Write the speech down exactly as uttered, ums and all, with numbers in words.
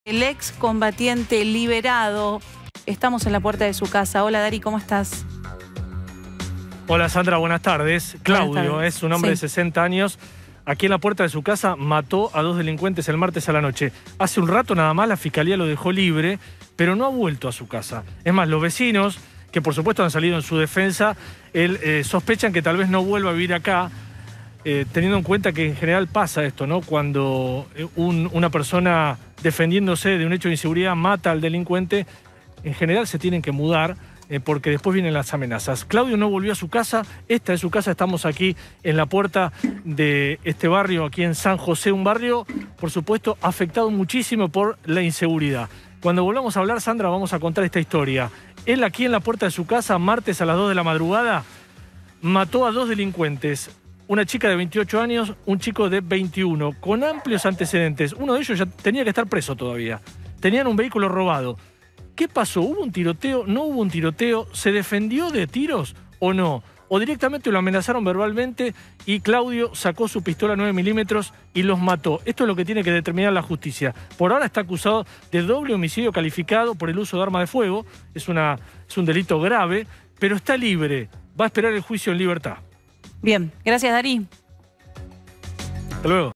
El ex combatiente liberado. Estamos en la puerta de su casa. Hola, Dari, ¿cómo estás? Hola, Sandra, buenas tardes. Claudio Buenas tardes. es un hombre Sí. de sesenta años. Aquí en la puerta de su casa mató a dos delincuentes el martes a la noche. Hace un rato nada más la fiscalía lo dejó libre, pero no ha vuelto a su casa. Es más, los vecinos, que por supuesto han salido en su defensa, él, eh, sospechan que tal vez no vuelva a vivir acá, eh, teniendo en cuenta que en general pasa esto, ¿no? Cuando un, una persona defendiéndose de un hecho de inseguridad mata al delincuente, en general se tienen que mudar, eh, porque después vienen las amenazas. Claudio no volvió a su casa, esta es su casa, estamos aquí en la puerta de este barrio, aquí en San José, un barrio, por supuesto, afectado muchísimo por la inseguridad. Cuando volvamos a hablar, Sandra, vamos a contar esta historia. Él aquí en la puerta de su casa, martes a las dos de la madrugada, mató a dos delincuentes. Una chica de veintiocho años, un chico de veintiuno, con amplios antecedentes. Uno de ellos ya tenía que estar preso todavía. Tenían un vehículo robado. ¿Qué pasó? ¿Hubo un tiroteo? ¿No hubo un tiroteo? ¿Se defendió de tiros o no? ¿O directamente lo amenazaron verbalmente y Claudio sacó su pistola nueve milímetros y los mató? Esto es lo que tiene que determinar la justicia. Por ahora está acusado de doble homicidio calificado por el uso de arma de fuego. Es, una, es un delito grave, pero está libre. Va a esperar el juicio en libertad. Bien, gracias, Dari. Hasta luego.